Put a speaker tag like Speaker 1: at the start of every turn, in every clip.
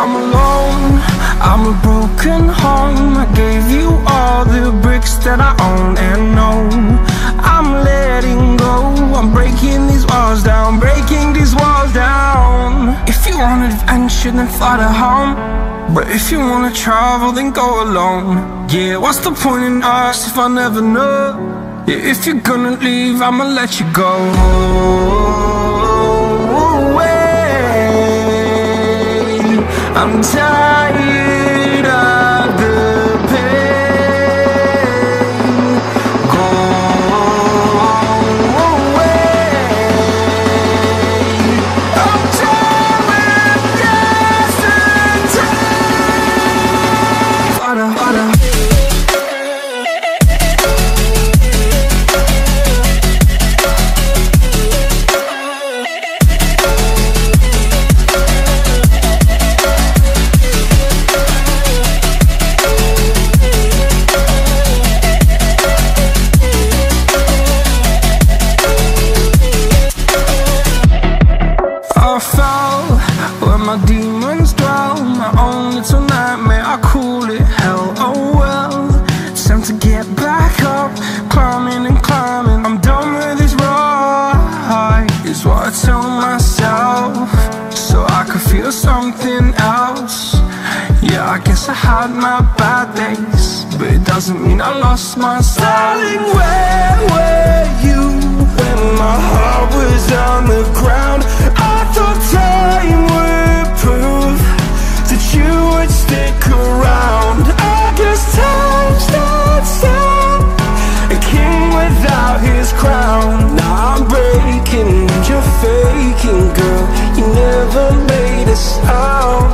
Speaker 1: I'm alone, I'm a broken home. I gave you all the bricks that I own and know. I'm letting go, I'm breaking these walls down, breaking these walls down. If you want adventure, then fly to home. But if you wanna travel, then go alone. Yeah, what's the point in us if I never know? Yeah, if you're gonna leave, I'ma let you go. I'm tired of the pain. Go away. I'm tired of yesterday. Harder, harder. I fell where my demons dwell. My own little nightmare, I call it hell. Oh well, it's time to get back up. Climbing and climbing, I'm done with this ride, is what I tell myself, so I could feel something else. Yeah, I guess I had my bad days, but it doesn't mean I lost my style. Darling, where were you when my heart was on the ground? I thought time would prove that you would stick around. I guess time starts down, a king without his crown. Now I'm breaking and you're faking, girl. You never made a sound.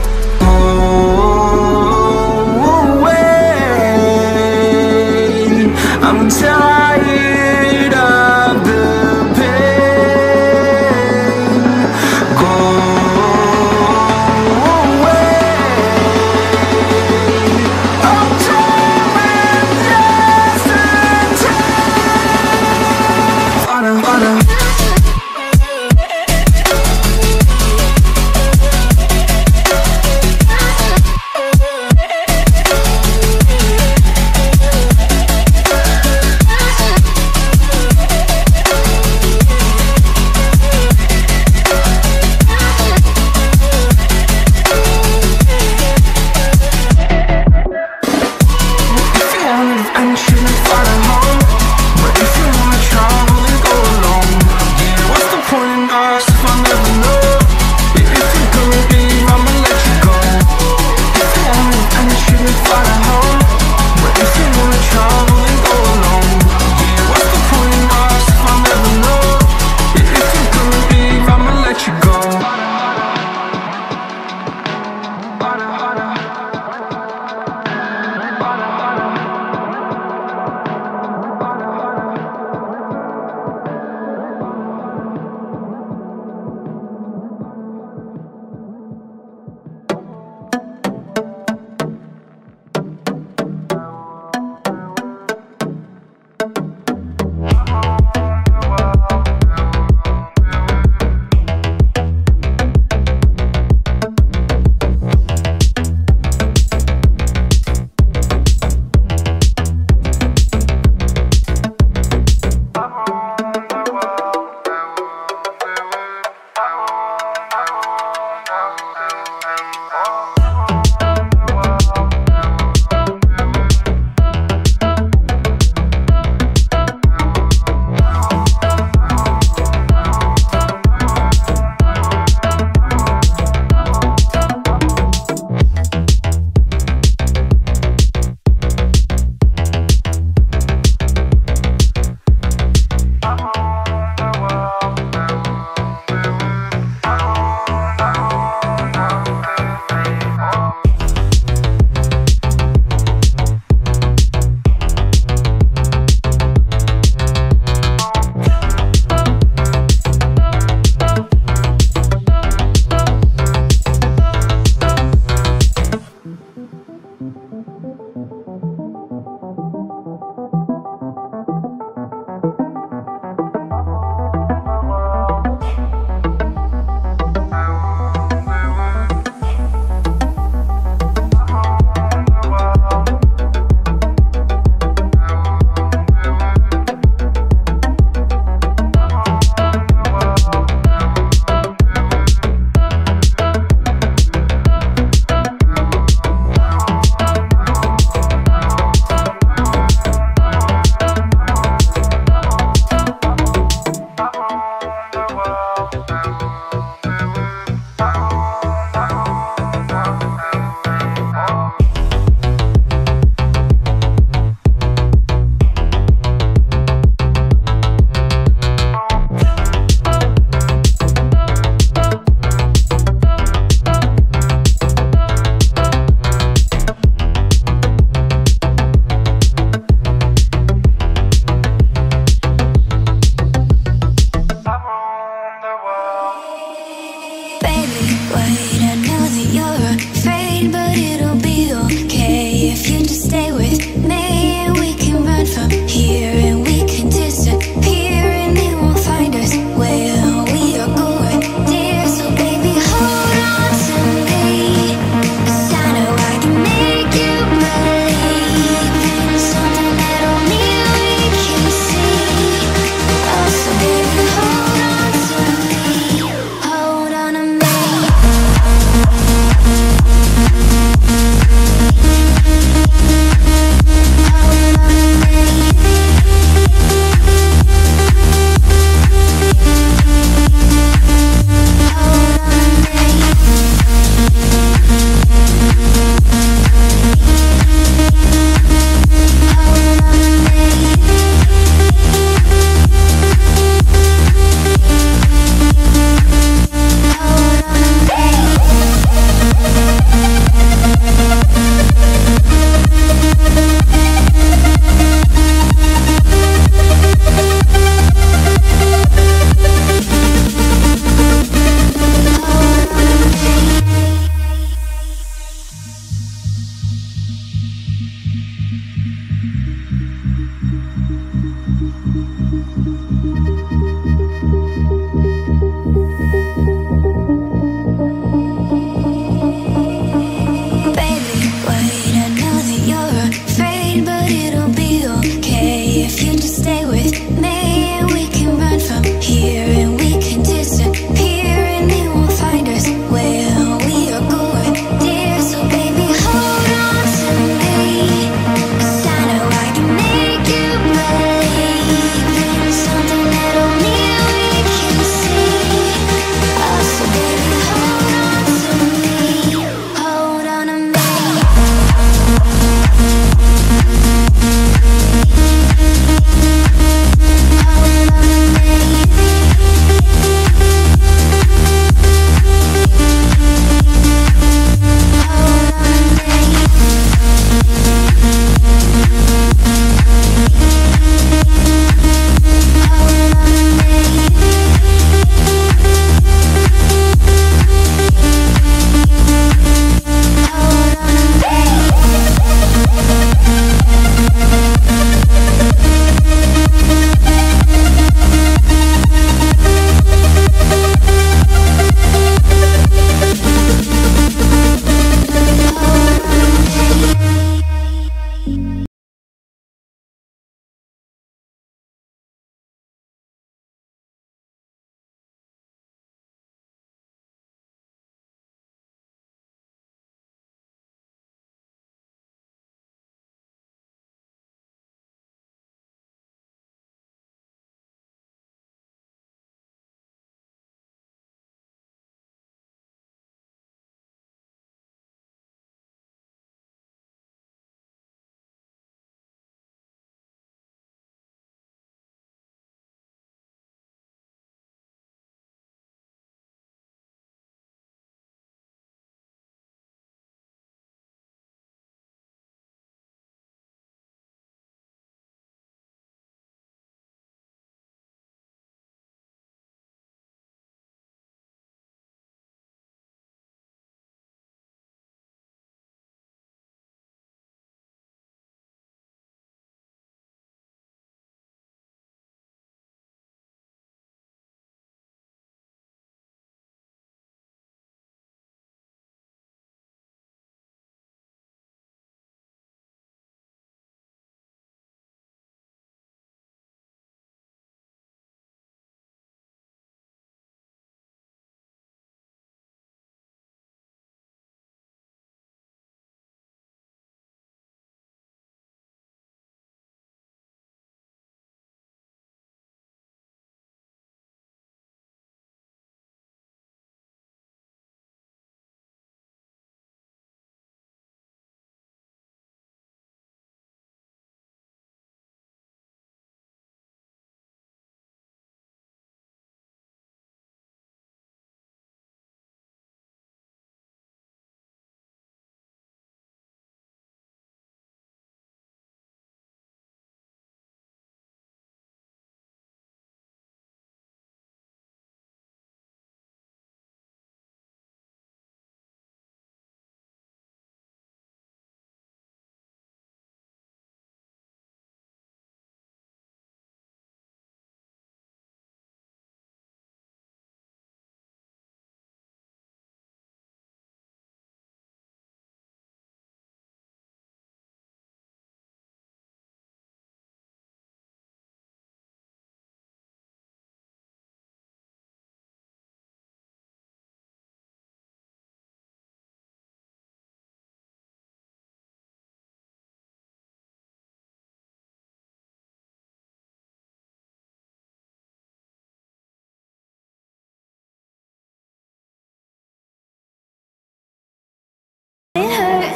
Speaker 1: Oh, wait, I'm tired of the pain. Go away. I'm tired of yesterday. Harder, harder.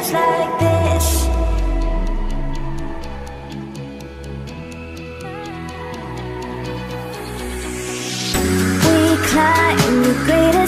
Speaker 2: just like this. We climb the greatest